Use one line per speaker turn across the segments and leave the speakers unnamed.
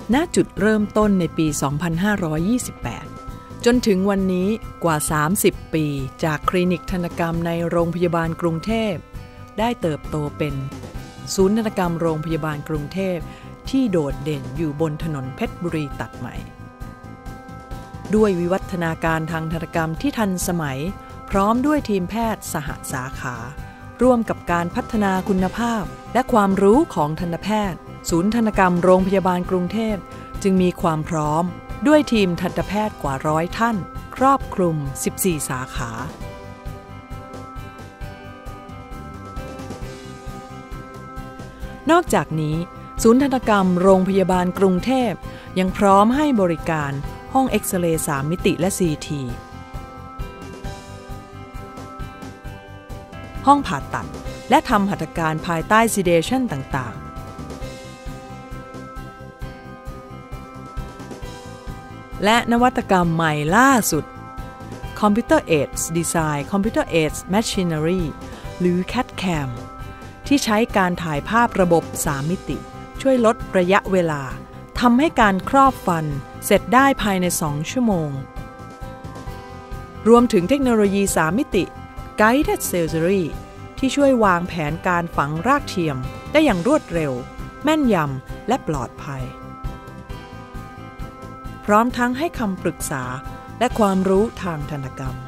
ณจุดเริ่มต้นในปี 2528 จนถึงวันนี้กว่า 30 ปีจากคลินิกทันตกรรมในโรงพยาบาลกรุงเทพได้เติบโตเป็นศูนย์ทันตกรรมโรงพยาบาลกรุงเทพที่โดดเด่นอยู่บนถนนเพชรบุรีตัดใหม่ด้วยวิวัฒนาการทางทันตกรรมที่ทันสมัยพร้อมด้วยทีมแพทย์สหสาขาร่วมกับการพัฒนาคุณภาพและความรู้ของทันตแพทย์ศูนย์ทันตกรรมโรงพยาบาลกรุงเทพจึงมีความพร้อมด้วยทีมทันตแพทย์กว่า100 ท่านครอบคลุม 14 สาขานอกจากนี้ศูนย์ทันตกรรมโรงพยาบาลกรุงเทพยังพร้อมให้บริการห้องเอ็กซเรย์ 3 มิติและ CT ห้องผ่าตัดและทำหัตถการภายใต้ sedation ต่างๆและนวัตกรรมใหม่ล่าสุด Computer Aids Design Computer Aids Machinery หรือ CAD/CAM ที่ใช้การถ่ายภาพระบบ 3 มิติช่วยลดระยะเวลาทำให้การครอบฟันเสร็จได้ภายใน 2 ชั่วโมงรวมถึงเทคโนโลยี 3 มิติ Guided Surgery ที่ช่วยวางแผนการฝังรากเทียมได้อย่างรวดเร็วแม่นยำและปลอดภัยพร้อมทั้งให้คำปรึกษาและความรู้ทางทันตกรรม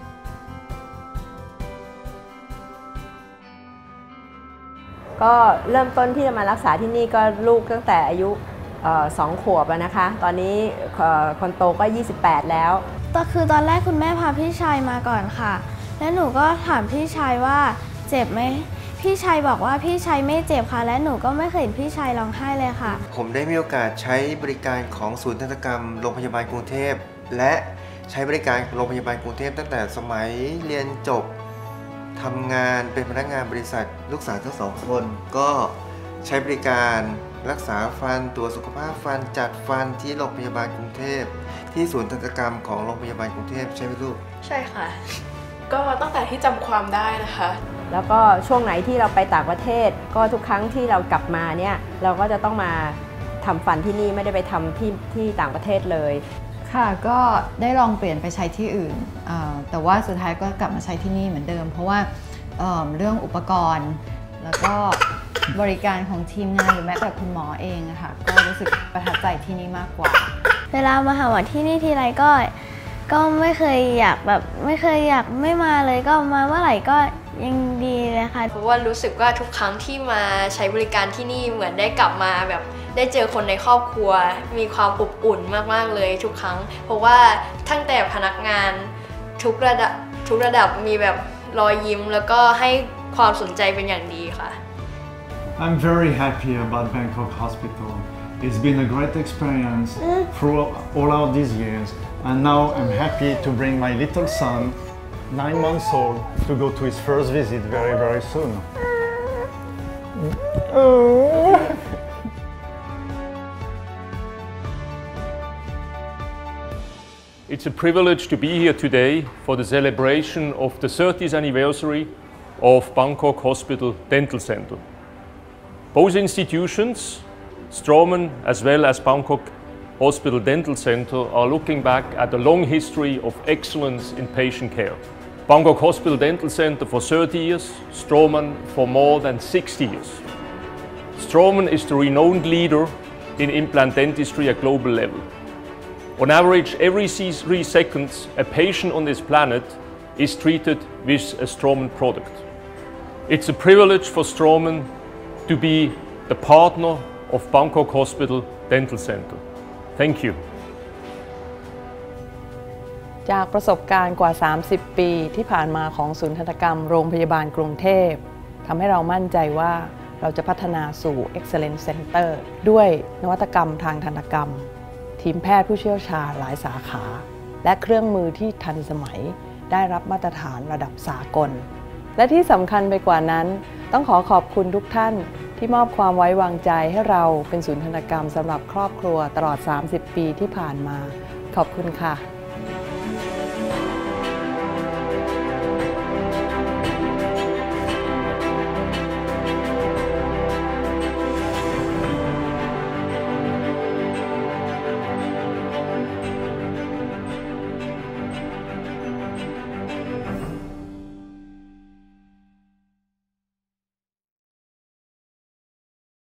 ก็เริ่มต้นที่จะมารักษาที่นี่ก็ลูกตั้งแต่อายุ2 ขวบแล้วนะคะตอนนี้คนโตก็28แล้ว
คือตอนแรกคุณแม่พาพี่ชายมาก่อนค่ะแล้วหนูก็ถามพี่ชายว่าเจ็บไหมพี่ชายบอกว่าพี่ชายไม่เจ็บค่ะและหนูก็ไม่เคยเห็นพี่ชายร้องไห้เลยค่ะ
ผมได้มีโอกาสใช้บริการของศูนย์ทันตกรรมโรงพยาบาลกรุงเทพและใช้บริการโรงพยาบาลกรุงเทพตั้งแต่สมัยเรียนจบทำงานเป็นพนักงานบริษัทลูกสาวทั้ง2 คนก็ใช้บริการรักษาฟันตรวจสุขภาพฟันจัดฟันที่โรงพยาบาลกรุงเทพที่ศูนย์ทันตกรรมของโรงพยาบาลกรุงเทพใช่ไหมลูก
ใช่ค่ะก็ตั้งแต่ที่จำความได้นะคะ
แล้วก็ช่วงไหนที่เราไปต่างประเทศก็ทุกครั้งที่เรากลับมาเนี่ยเราก็จะต้องมาทำฟันที่นี่ไม่ได้ไปทำที่ต่างประเทศเลย
ค่ะก็ได้ลองเปลี่ยนไปใช้ที่อื่นแต่ว่าสุดท้ายก็กลับมาใช้ที่นี่เหมือนเดิมเพราะว่าเรื่องอุปกรณ์แล้วก็บริการของทีมงานหรือแม้แต่คุณหมอเองอะค่ะก็รู้สึกประทับใจที่นี่มากกว่า
เวลามาหาหมอที่นี่ทีไรก็ไม่เคยอยากไม่มาเลยก็มาเมื่อไหร่ก็ยังดีเลยค่ะ
เพราะว่ารู้สึกว่าทุกครั้งที่มาใช้บริการที่นี่เหมือนได้กลับมาแบบได้เจอคนในครอบครัวมีความอบอุ่นมากๆเลยทุกครั้งเพราะว่าตั้งแต่พนักงานทุกระดับมีแบบรอยยิ้มแล้วก็ให้ความสนใจเป็นอย่างดีค่ะ
I'm very happy about Bangkok Hospital. It's been a great experience throughout these years, and now I'm happy to bring my little son, 9 months old, to go to his first visit very, very soon.
It's a privilege to be here today for the celebration of the 30th anniversary of Bangkok Hospital Dental Center. Both institutions, Straumann as well as Bangkok Hospital Dental Center, are looking back at a long history of excellence in patient care. Bangkok Hospital Dental Center for 30 years, Straumann for more than 60 years. Straumann is the renowned leader in implant dentistry at global level. On average, every 3 seconds, a patient on this planet is treated with a Straumann product. It's a privilege for Straumann to be the partner of Bangkok Hospital Dental Center. Thank you.
จากประสบการณ์กว่า 30 ปีที่ผ่านมาของศูนย์ทันตกรรมโรงพยาบาลกรุงเทพทำให้เรามั่นใจว่าเราจะพัฒนาสู่ Excellence Center ด้วยนวัตกรรมทางทันตกรรมทีมแพทย์ผู้เชี่ยวชาญหลายสาขาและเครื่องมือที่ทันสมัยได้รับมาตรฐานระดับสากลและที่สำคัญไปกว่านั้นต้องขอบคุณทุกท่านที่มอบความไว้วางใจให้เราเป็นศูนย์ทันตกรรมสำหรับครอบครัวตลอด 30 ปีที่ผ่านมาขอบคุณค่ะ